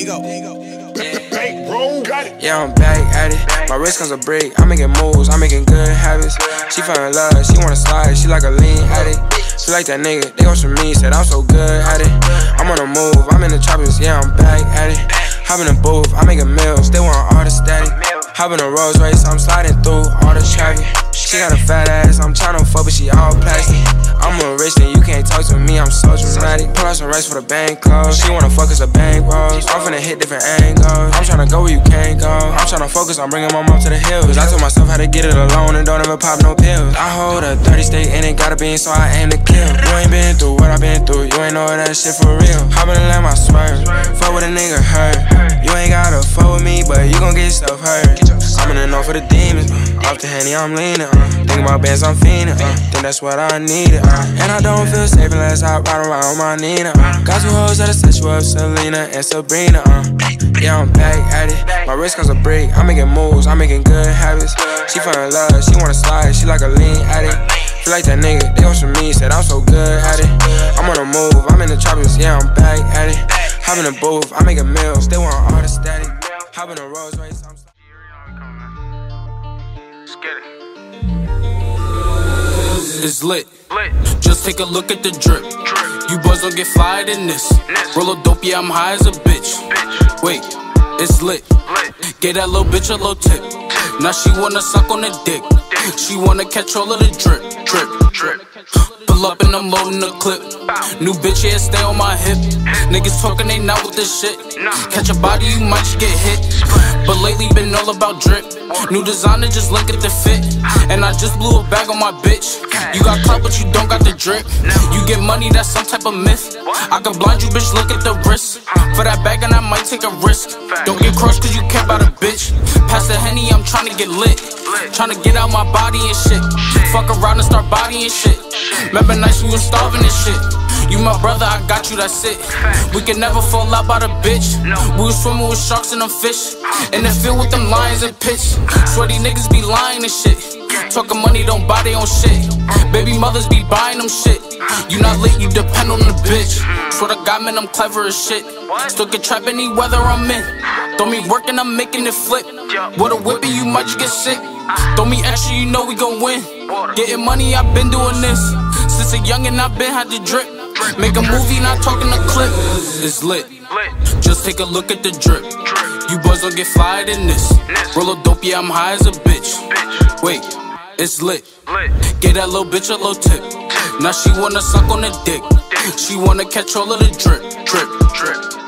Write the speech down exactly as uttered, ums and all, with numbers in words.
Diego. Yeah, I'm back at it. My wrist comes a break. I'm making moves, I'm making good habits. She fell in love, she wanna slide, she like a lean addict. She like that nigga, they want some me, said I'm so good at it. I'm on the move, I'm in the choppers, yeah, I'm back at it. Hop in the booth, I'm making meals, they want all the static. Hop in a Rolls Royce, I'm sliding through all the traffic. She got a fat ass, I'm tryna fuck, but she all plastic. I'm a rich and you can't talk to me, I'm so dramatic. Pull out some rice for the bank close. She wanna fuck us a bank rolls. I'm finna hit different angles. I'm tryna go where you can't go. I'm tryna focus on bringing my mom to the hills. I told myself how to get it alone and don't ever pop no pills. I hold a thirty state and it gotta be, so I aim to kill. You ain't been through what I been through, you ain't know that shit for real. Hop in and let my swerve, fuck with a nigga hurt. You ain't gotta fuck with me, but you gon' get yourself hurt. I'm in the north for the demons, uh. Off the Henny I'm leaning, uh. Think about bands I'm fiending, uh. Think that's what I needed, uh. And I don't feel safe unless I ride around with my Nina, uh. Got two hoes that'll set you up, Selena and Sabrina, uh. Yeah, I'm back at it. My wrist comes a break, I'm making moves, I'm making good habits. She fell in love, she wanna slide, she like a lean addict. She like that nigga, they want some me, said I'm so good at it. I'm on the move, I'm in the choppers, yeah, I'm back at it. Hop in the booth, I'm making meals, they want all the static. Hop in the Rolls Royce, I'm It's lit. Just take a look at the drip. You boys don't get flyed in this. Roll a dope, yeah, I'm high as a bitch. Wait, it's lit. Get that little bitch a little tip. Now she wanna suck on the dick. She wanna catch all of the drip, drip, drip. Pull up and I'm loading the clip. New bitch, yeah, stay on my hip. Niggas talking, they not with this shit. Catch a body, you might just get hit. But lately been all about drip. New designer, just look at the fit. And I just blew a bag on my bitch. You got clout, but you don't got the drip. You get money, that's some type of myth. I can blind you, bitch, look at the wrist. For that bag and I might take a risk. Don't get crushed cause you care about a bitch. Pass the Henny, I'm tryna get lit. Tryna get out my body and shit. Fuck around and start bodying shit. Remember nights we was starving and shit. You my brother, I got you, that's it. We can never fall out by the bitch. We was swimming with sharks and them fish. In the field with them lions and pitch. Sweaty niggas be lying and shit. Talking money, don't buy they own shit. Baby mothers be buying them shit. You not lit, you depend on the bitch. Swear to God, man, I'm clever as shit. Still can trap any weather I'm in. Throw me working, I'm making it flip. With a whipping, you might just get sick. Throw me extra, you know we gon' win. Getting money, I've been doing this. Since a youngin', I've been had to drip. Make a movie, not talking a clip. It's lit. Just take a look at the drip. You boys don't get flyed in this. Roll a dope, yeah, I'm high as a bitch. Wait, it's lit. Get that little bitch a little tip. Now she wanna suck on the dick. She wanna catch all of the drip, drip, drip.